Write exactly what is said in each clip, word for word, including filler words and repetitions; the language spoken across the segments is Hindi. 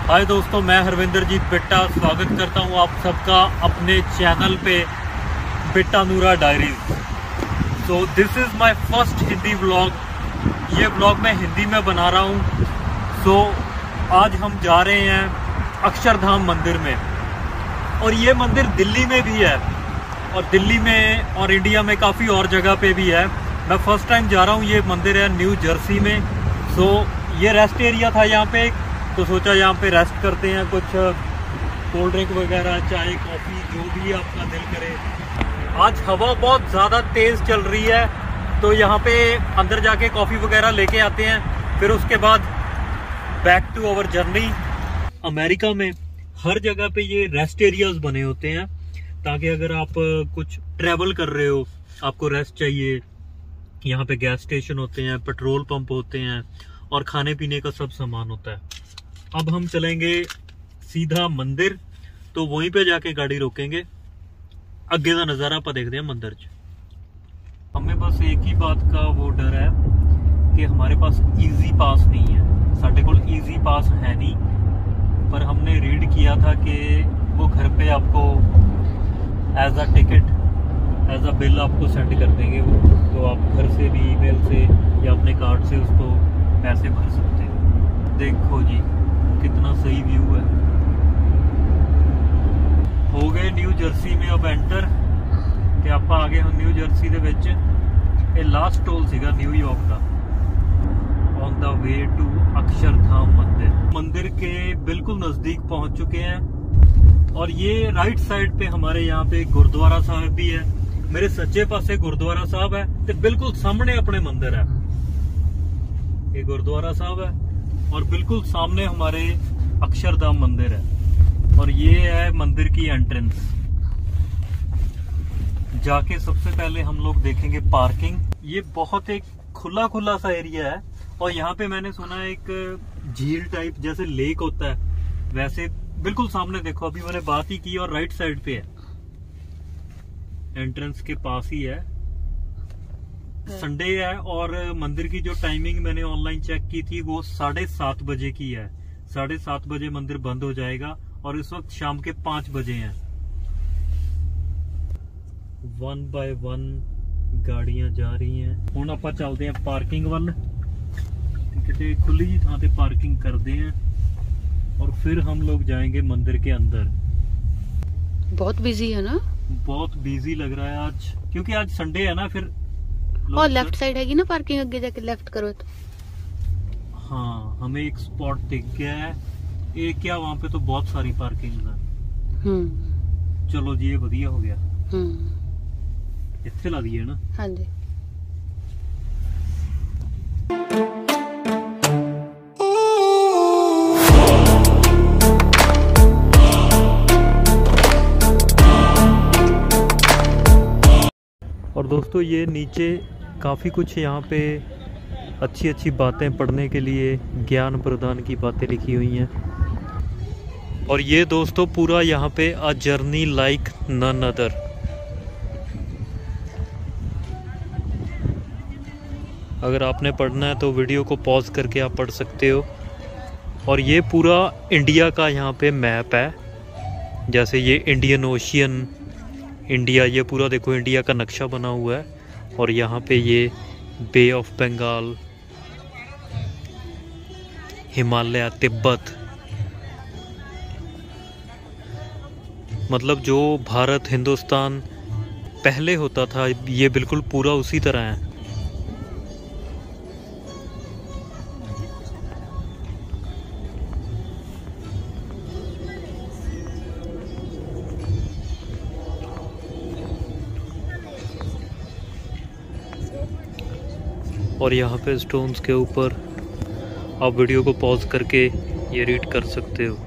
हाय दोस्तों, मैं हरविंदरजीत बिट्टा स्वागत करता हूं आप सबका अपने चैनल पे Bitta Noora diaries. So this is my first Hindi vlog. ये व्लॉग मैं हिंदी में बना रहा हूं। सो so, आज हम जा रहे हैं अक्षरधाम मंदिर में, और ये मंदिर दिल्ली में भी है और दिल्ली में और इंडिया में काफ़ी और जगह पे भी है। मैं फर्स्ट टाइम जा रहा हूँ। ये मंदिर है न्यू जर्सी में। सो so, ये रेस्ट एरिया था यहाँ पे, तो सोचा यहाँ पे रेस्ट करते हैं, कुछ कोल्ड ड्रिंक वगैरह, चाय कॉफ़ी जो भी आपका दिल करे। आज हवा बहुत ज़्यादा तेज़ चल रही है, तो यहाँ पे अंदर जाके कॉफ़ी वगैरह लेके आते हैं, फिर उसके बाद back to our journey. America में हर जगह पे ये रेस्ट एरियाज बने होते हैं, ताकि अगर आप कुछ ट्रैवल कर रहे हो, आपको रेस्ट चाहिए। यहाँ पे गैस स्टेशन होते हैं, पेट्रोल पंप होते हैं और खाने पीने का सब सामान होता है। अब हम चलेंगे सीधा मंदिर, तो वहीं पे जाके गाड़ी रोकेंगे। अगे का नज़ारा आप देखते हैं मंदिर च। हमें बस एक ही बात का वो डर है कि हमारे पास इजी पास नहीं है। साढ़े को इजी पास है नहीं, पर हमने रीड किया था कि वो घर पे आपको as a ticket, as a bill आपको सेंड कर देंगे वो, तो आप घर से भी ईमेल से या अपने कार्ड से उसको पैसे भर सकते हैं। देखो जी कितना सही व्यू है। हो गए न्यू जर्सी में अब एंटर, कि आप आगे हम न्यू जर्सी दे विच ये लास्ट टोल सीगा न्यूयॉर्क का। On the way to Akshardham मंदिर। मंदिर के बिल्कुल नजदीक पहुंच चुके हैं, और ये राइट साइड पे हमारे यहाँ पे गुरुद्वारा साहब भी है। मेरे सज्जे पासे गुरुद्वारा साहब है, तो बिल्कुल सामने अपने मंदिर है। ये गुरुद्वारा साहब है और बिल्कुल सामने हमारे अक्षरधाम मंदिर है, और ये है मंदिर की एंट्रेंस। जाके सबसे पहले हम लोग देखेंगे पार्किंग। ये बहुत एक खुला खुला सा एरिया है, और यहाँ पे मैंने सुना है एक झील टाइप जैसे लेक होता है, वैसे बिल्कुल सामने देखो। अभी मैंने बात ही की और राइट साइड पे है, एंट्रेंस के पास ही है। संडे है और मंदिर की जो टाइमिंग मैंने ऑनलाइन चेक की थी वो साढ़े सात बजे की है। साढ़े सात बजे मंदिर बंद हो जाएगा, और इस वक्त शाम के पांच बजे हैं। वन बाय वन गाड़ियां जा रही हैं। हुण आपां चलते हैं पार्किंग वाल, किते खुली जी थां ते पार्किंग करते हैं, और फिर हम लोग जाएंगे मंदिर के अंदर। बहुत बिजी है ना? बहुत बिजी लग रहा है आज, क्योंकि आज संडे है ना। फिर और लेफ्ट साइड हैगी ना पार्किंग, आगे जाके लेफ्ट करो तो। हाँ, हमें एक स्पॉट दिख गया है। ये क्या, वहाँ पे तो बहुत सारी पार्किंग है। हम्म, चलो जी, ये बढ़िया हो गया। हम्म, इत्थे ला दिए ना। हाँ जी। और दोस्तों, ये नीचे काफ़ी कुछ यहाँ पे अच्छी अच्छी बातें पढ़ने के लिए, ज्ञान प्रदान की बातें लिखी हुई हैं। और ये दोस्तों पूरा यहाँ पे a journey like none other. अगर आपने पढ़ना है तो वीडियो को पॉज करके आप पढ़ सकते हो। और ये पूरा इंडिया का यहाँ पे मैप है, जैसे ये इंडियन ओशियन, इंडिया, ये पूरा देखो इंडिया का नक्शा बना हुआ है। और यहाँ पे ये bay of Bengal, Himalaya, Tibet, मतलब जो भारत हिंदुस्तान पहले होता था, ये बिल्कुल पूरा उसी तरह है। और यहाँ पे स्टोन्स के ऊपर आप वीडियो को पॉज करके ये रीड कर सकते हो।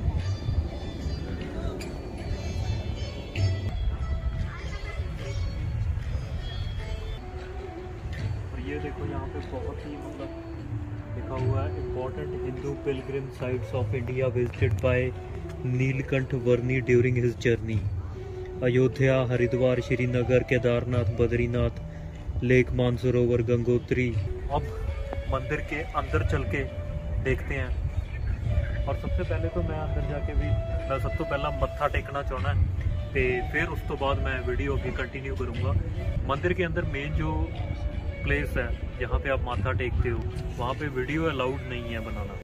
और ये देखो यहाँ पे बहुत ही मतलब लिखा हुआ है, important Hindu pilgrim sites of India visited by Nilkanth Varni during his journey. Ayodhya, Haridwar, Srinagar, Kedarnath, Badrinath, lake Mansarovar, Gangotri. अब मंदिर के अंदर चल के देखते हैं। और सबसे पहले तो मैं अंदर जाके भी मैं सब तो पहला मत्था टेकना चाहना है, तो फिर उस तो बाद मैं वीडियो भी कंटिन्यू करूँगा। मंदिर के अंदर मेन जो प्लेस है जहाँ पे आप माथा टेकते हो, वहाँ पे वीडियो अलाउड नहीं है बनाना।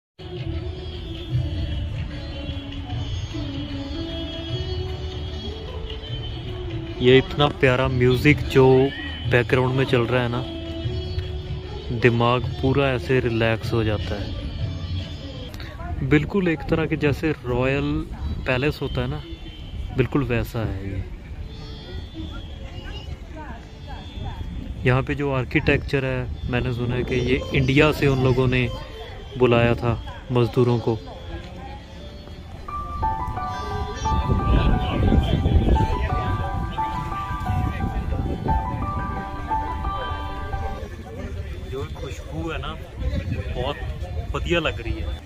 ये इतना प्यारा म्यूज़िक जो बैकग्राउंड में चल रहा है ना, दिमाग पूरा ऐसे रिलैक्स हो जाता है। बिल्कुल एक तरह के जैसे रॉयल पैलेस होता है ना, बिल्कुल वैसा है ये। यहाँ पे जो आर्किटेक्चर है, मैंने सुना है कि ये इंडिया से उन लोगों ने बुलाया था मजदूरों को। जो खुशबू है ना, बहुत बढ़िया लग रही है।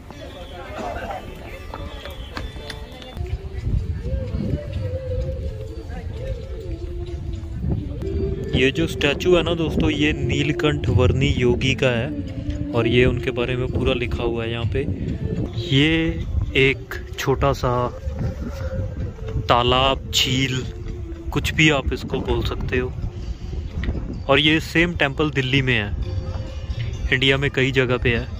ये जो स्टैचू है ना दोस्तों, ये नीलकंठ वर्णी योगी का है और ये उनके बारे में पूरा लिखा हुआ है यहाँ पे। ये एक छोटा सा तालाब, झील, कुछ भी आप इसको बोल सकते हो। और ये सेम टेंपल दिल्ली में है, इंडिया में कई जगह पे है।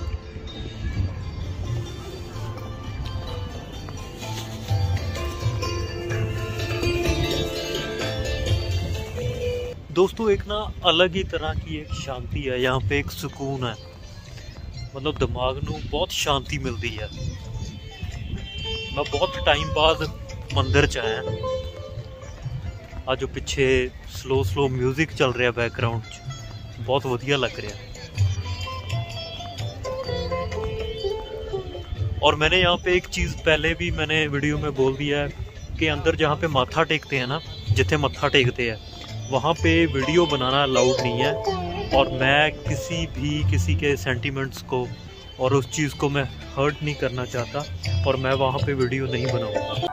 दोस्तों एक ना अलग ही तरह की एक शांति है यहाँ पे, एक सुकून है, मतलब दिमाग नू बहुत शांति मिलती है। मैं बहुत टाइम बाद मंदिर च आया। आज जो पिछे स्लो स्लो म्यूजिक चल रहा है बैकग्राउंड च, बहुत वधिया लग रहा है। और मैंने यहाँ पे एक चीज़ पहले भी मैंने वीडियो में बोल दिया है कि अंदर जहाँ पे माथा टेकते हैं ना, जिथे मत्था टेकते हैं, वहाँ पे वीडियो बनाना अलाउड नहीं है। और मैं किसी भी किसी के सेंटिमेंट्स को और उस चीज़ को मैं हर्ट नहीं करना चाहता, और मैं वहाँ पे वीडियो नहीं बनाऊँगा।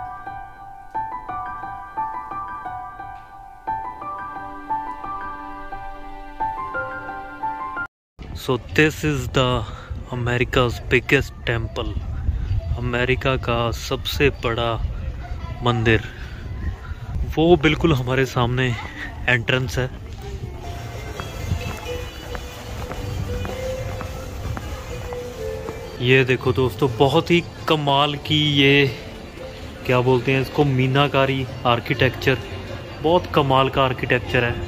So this is the America's biggest temple, America का सबसे बड़ा मंदिर। वो बिल्कुल हमारे सामने एंट्रेंस है। ये देखो दोस्तों, बहुत ही कमाल की, ये क्या बोलते हैं इसको, मीनाकारी आर्किटेक्चर, बहुत कमाल का आर्किटेक्चर है।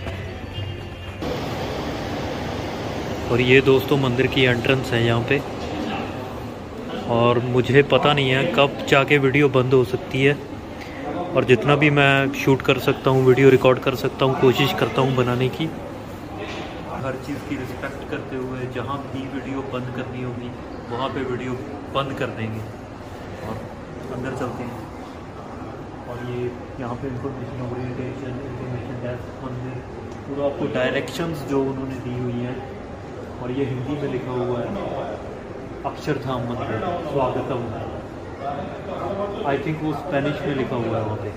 और ये दोस्तों मंदिर की एंट्रेंस है यहाँ पे। और मुझे पता नहीं है कब जाके वीडियो बंद हो सकती है, और जितना भी मैं शूट कर सकता हूँ, वीडियो रिकॉर्ड कर सकता हूँ, कोशिश करता हूँ बनाने की। हर चीज़ की रिस्पेक्ट करते हुए जहाँ भी वीडियो बंद करनी होगी वहाँ पे वीडियो बंद कर देंगे और अंदर चलते हैं। और ये यहाँ पे इंफॉर्मेशन ओरिएंटेशन, इंफॉर्मेशन डेस्क, मंदिर पूरा आपको डायरेक्शंस जो उन्होंने दी हुई हैं। और ये हिंदी में लिखा हुआ है, अक्षरधाम मंदिर स्वागतम। आई थिंक वो स्पेनिश में लिखा हुआ है वहाँ पे।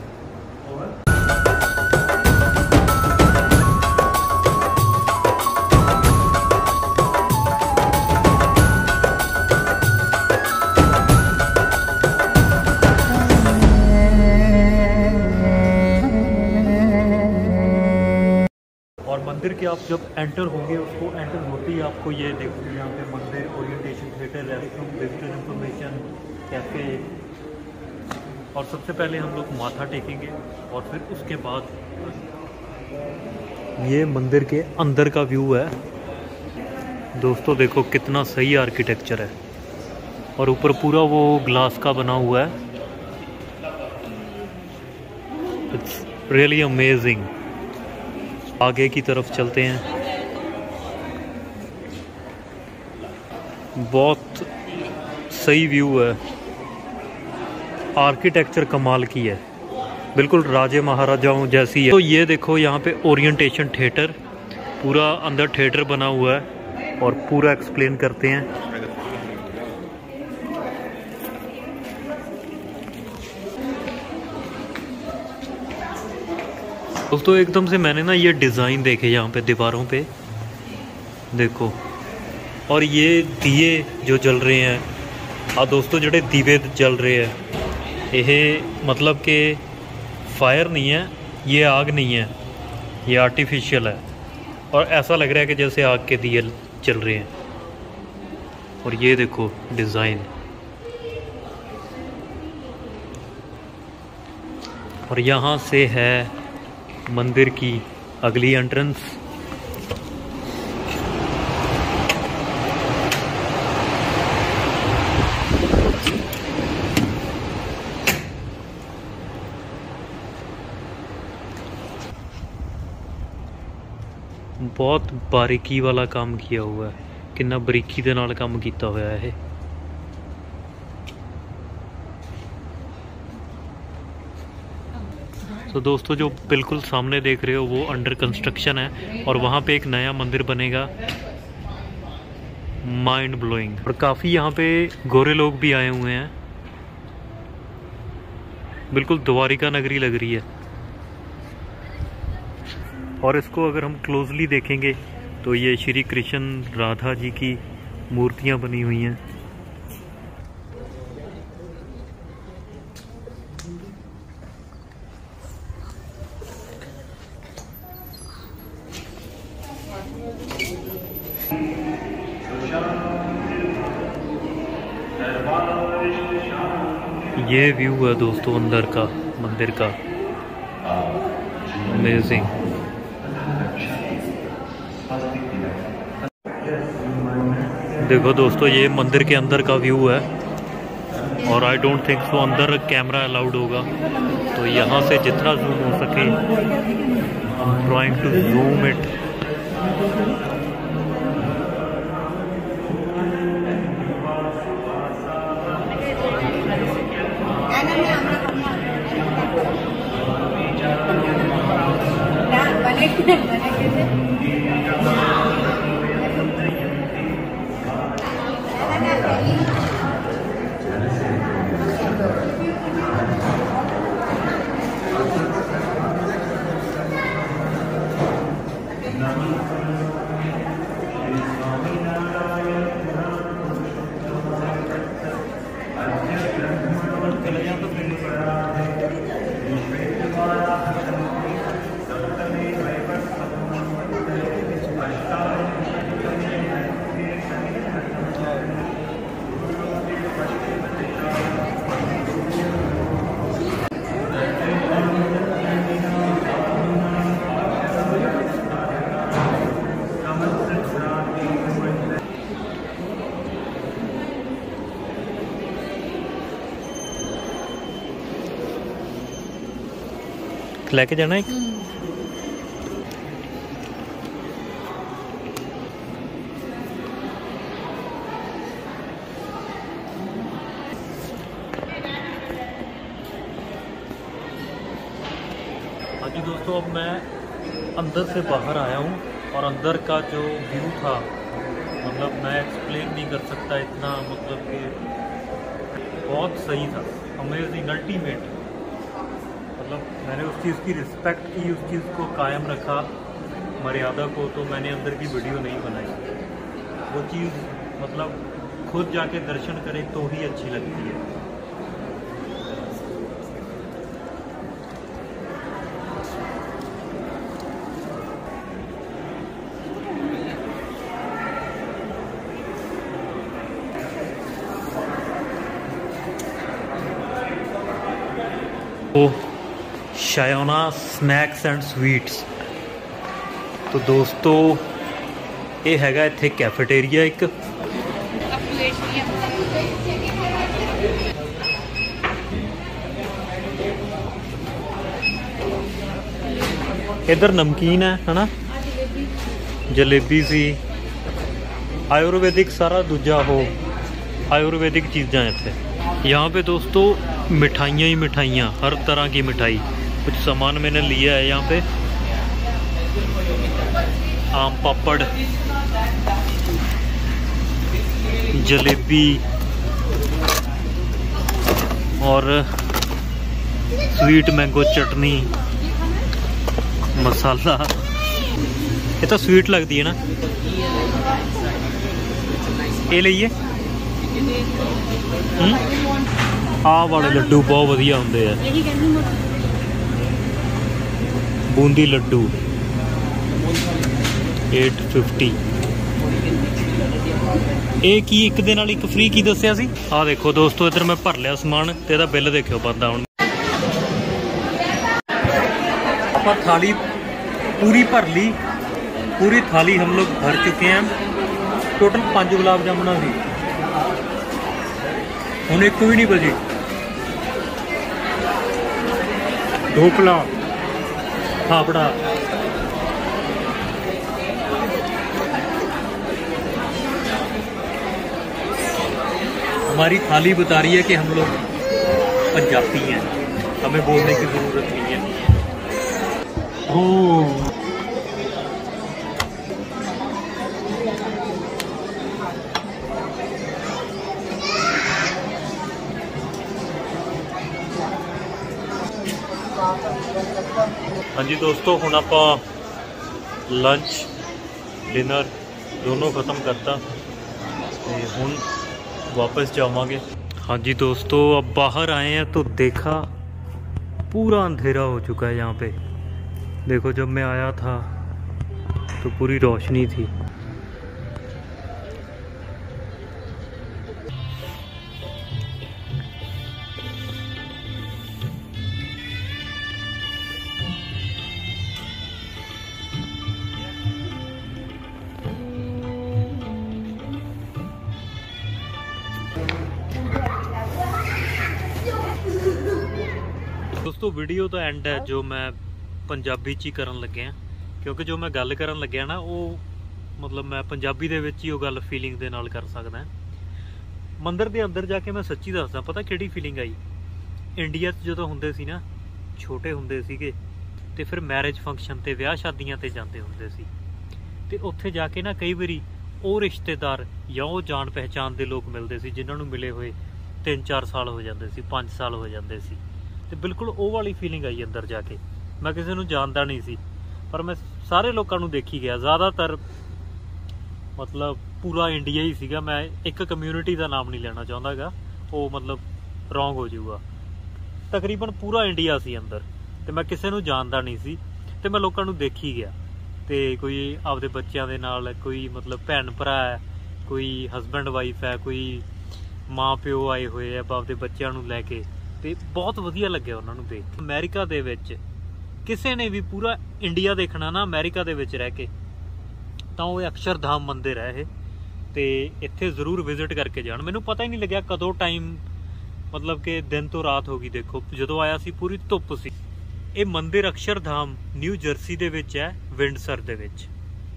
और मंदिर के आप जब एंटर होंगे, उसको एंटर होते ही आपको ये देखो यहाँ पे मंदिर, orientation theatre, restaurant, visitor information, cafe. और सबसे पहले हम लोग माथा टेकेंगे और फिर उसके बाद ये मंदिर के अंदर का व्यू है। दोस्तों देखो कितना सही आर्किटेक्चर है, और ऊपर पूरा वो ग्लास का बना हुआ है। It's really amazing. आगे की तरफ चलते हैं। बहुत सही व्यू है, आर्किटेक्चर कमाल की है, बिल्कुल राजे महाराजाओं जैसी है। तो ये देखो यहाँ पे ओरिएंटेशन थिएटर, पूरा अंदर थिएटर बना हुआ है और पूरा एक्सप्लेन करते हैं। दोस्तों एकदम से मैंने ना ये डिज़ाइन देखे यहाँ पे दीवारों पे, देखो। और ये दिए जो जल रहे हैं आ दोस्तों ਜਿਹੜੇ ਦੀਵੇ जल रहे हैं ये मतलब कि फायर नहीं है, ये आग नहीं है, ये आर्टिफिशियल है और ऐसा लग रहा है कि जैसे आग के दिए चल रहे हैं। और ये देखो डिज़ाइन, और यहाँ से है मंदिर की अगली एंट्रेंस। बहुत बारीकी वाला काम किया हुआ है, कितना बरीकी दे नाल काम किया हुआ है। तो दोस्तों जो बिल्कुल सामने देख रहे हो वो अंडर कंस्ट्रक्शन है और वहाँ पे एक नया मंदिर बनेगा। Mind blowing. और काफ़ी यहाँ पे गोरे लोग भी आए हुए हैं, बिल्कुल द्वारिका नगरी लग रही है। और इसको अगर हम क्लोजली देखेंगे तो ये श्री कृष्ण राधा जी की मूर्तियां बनी हुई हैं। ये व्यू है दोस्तों अंदर का मंदिर का, अमेजिंग। देखो दोस्तों ये मंदिर के अंदर का व्यू है और आई डोंट थिंक सो अंदर कैमरा अलाउड होगा, तो यहाँ से जितना जूम हो सके I am trying to zoom it. लेके जाना है। हाँ जी दोस्तों, अब मैं अंदर से बाहर आया हूँ और अंदर का जो व्यू था मतलब मैं एक्सप्लेन नहीं कर सकता, इतना मतलब कि बहुत सही था, अमेजिंग, अल्टीमेट। मतलब मैंने उस चीज़ की रिस्पेक्ट की, उस चीज़ को कायम रखा, मर्यादा को, तो मैंने अंदर की वीडियो नहीं बनाई। वो चीज़ मतलब खुद जाके दर्शन करें तो ही अच्छी लगती है। Oh, Shayona snacks and sweets. तो दोस्तों ये हैगा इत्थे कैफेटेरिया एक, इधर नमकीन है है ना, जलेबी सी, आयुर्वेदिक सारा दूजा हो आयुर्वेदिक चीज़ां इत्थे। यहाँ पे दोस्तों मिठाइयाँ ही मिठाइयाँ, हर तरह की मिठाई। कुछ सामान मैंने लिया है यहाँ पे, आम पापड़, जलेबी और स्वीट मैंगो चटनी, मसाला। ये तो स्वीट लगती है ना, ये लीजिए ਆਹ ਵਾਲੇ ਲੱਡੂ ਬਹੁਤ ਵਧੀਆ ਹੁੰਦੇ ਆ। ਇਹੀ ਕਹਿੰਦੀ ਮੋਟੀ बूंदी लड्डू एट फिफ्टी। ਇਹ ਕੀ ਇੱਕ ਦੇ ਨਾਲ ਇੱਕ ਫ੍ਰੀ ਕੀ ਦੱਸਿਆ ਸੀ? ਆਹ ਦੇਖੋ ਦੋਸਤੋ, ਇੱਧਰ ਮੈਂ ਭਰ ਲਿਆ ਸਮਾਨ ਤੇ ਇਹਦਾ ਬਿੱਲ ਦੇਖਿਓ ਬੰਦਾ। ਹੁਣ ਆਪਾਂ थाली पूरी भर ली, पूरी थाली हम लोग भर चुके हैं। टोटल पांच गुलाब जामुना सी, हुण एक भी नहीं बची। ढोकला, फाफड़ा, हमारी थाली बता रही है कि हम लोग पंजाबी हैं, हमें बोलने की जरूरत नहीं है। ओ हाँ जी दोस्तों, हुण आपां लंच डिनर दोनों ख़त्म करता ते हुण वापस जावांगे। हाँ जी दोस्तों, अब बाहर आए हैं तो देखा पूरा अंधेरा हो चुका है यहाँ पे। देखो जब मैं आया था तो पूरी रोशनी थी। दोस्तों वीडियो तो एंड है जो मैं पंजाबी च ही करन लग्या, क्योंकि जो मैं गल करन लग्या ना वो मतलब मैं पंजाबी दे विच ही वो गल फीलिंग दे नाल कर सकदा। मंदिर दे अंदर जाके मैं सच्ची दसदा, पता किहड़ी फीलिंग आई। इंडिया च जदों हुंदे सी ना, छोटे हुंदे सीगे ते फिर मैरिज फंक्शन ते विआह शादियां ते जांदे हुंदे सी ते उत्थे जाके ना कई वारी वो रिश्तेदार या वो जान पहचान दे लोग मिलते सी जिन्हां नूं मिले हुए तीन चार साल हो जाते सी, पाँच साल हो जाते सी। तो बिल्कुल वो वाली फीलिंग आई अंदर जाके। मैं किसी को जानता नहीं सी, पर मैं सारे लोगों को देखी गया, ज़्यादातर मतलब पूरा इंडिया ही सीगा। मैं एक कम्यूनिटी का नाम नहीं लेना चाहता गा, वो मतलब रॉन्ग हो जाऊगा। तकरीबन पूरा इंडिया सी अंदर, तो मैं किसी को जानता नहीं सी, तो मैं लोगों को देखी गया। तो कोई आपदे बच्चों के नाल, कोई मतलब भैन भरा है, कोई हसबैंड वाइफ है, कोई माँ प्यो आए हुए है आपदे बच्चों को लैके। ते बहुत वधिया लग्या उन्होंने देख। अमेरिका दे विच किसी ने भी पूरा इंडिया देखना ना अमेरिका दे विच रह के, तो वो अक्षरधाम मंदिर है ते इत्थे जरूर विजिट करके जान। मैनू पता ही नहीं लग्या कदों टाइम मतलब कि दिन तो रात हो गई। देखो जदों आया सी पूरी धुप सी। ये मंदिर अक्षरधाम न्यू जर्सी दे विच है, विंडसर दे विच।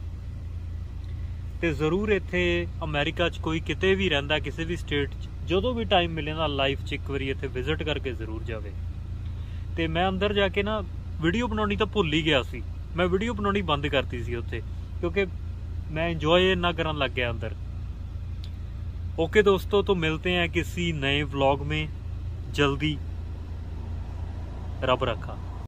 ते जरूर इत्थे अमेरिका च कोई किते भी रहिंदा, किसी भी स्टेट च, जो भी टाइम मिले ना लाइफ च एक बार इत्थे विजिट करके जरूर जावे। ते मैं अंदर जाके ना वीडियो बनानी तो भुल ही गया सी। मैं वीडियो बनानी बंद करती सी उत्थे, क्योंकि मैं इंजॉय इन्ना करन लग गया अंदर। ओके दोस्तों, तो मिलते हैं किसी नए व्लॉग में जल्दी। रब रखा।